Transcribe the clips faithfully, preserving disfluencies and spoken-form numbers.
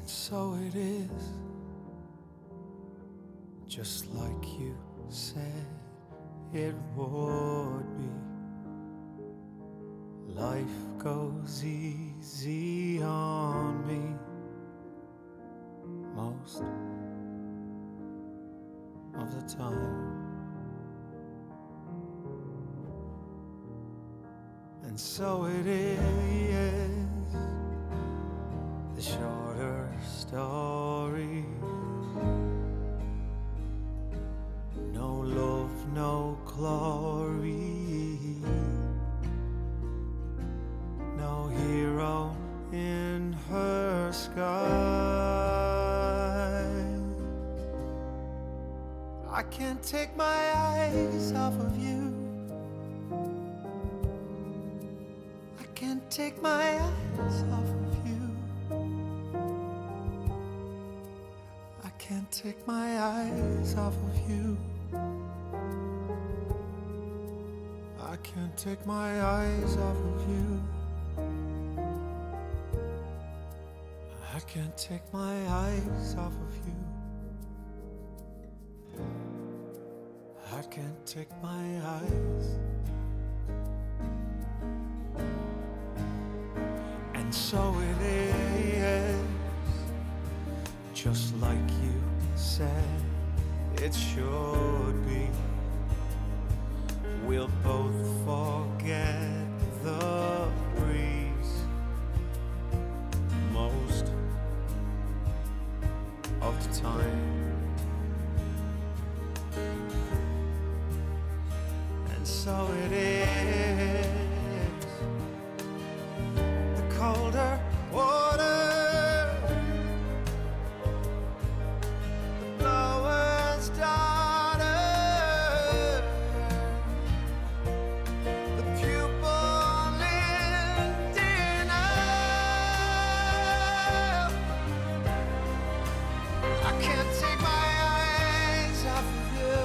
So it is, just like you said it would be. Life goes easy on me most of the time. And so it is, the shorter story. No love, no glory, no hero in her sky. I can't take my eyes off of you. I can't take my eyes off of you. I can't take my eyes off of you. I can't take my eyes off of you. I can't take my eyes off of you. I can't take my eyes. And so it is, just like you said it should be. We'll both forget the breeze most of the time. And so it is, the colder water, the blower's daughter, the pupil in dinner. I can't take my eyes off of you.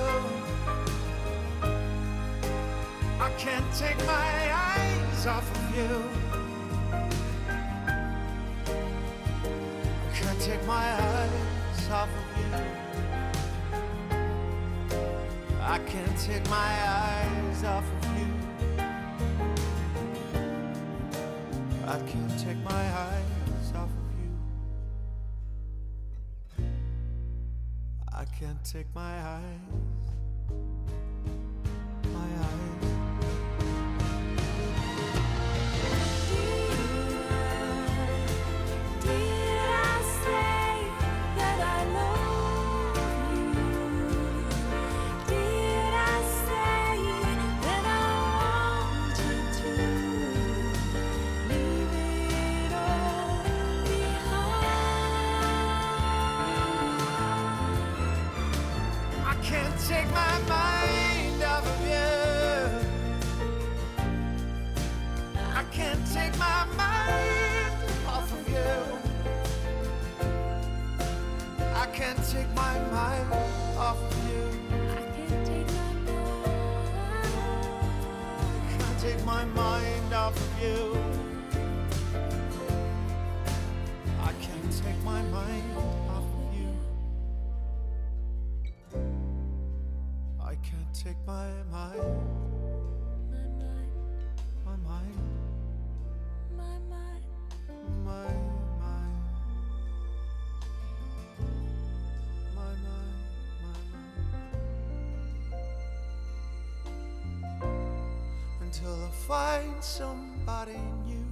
I can't take my eyes off of you. I can't take my eyes off of you. I can't take my eyes off of you. I can't take my eyes off of you. I can't take my eyes, my eyes. Did I say that I love you? Did I say that I wanted to leave it all behind? I can't take my mind off of you. I can't take my mind off of you. I can't take my mind off of you. I can't take my mind. Can't take my mind off of you. I can't take my mind off of you. I can't take my mind, My mind, my mind, my mind. my mind, my mind, my mind. Until I find somebody new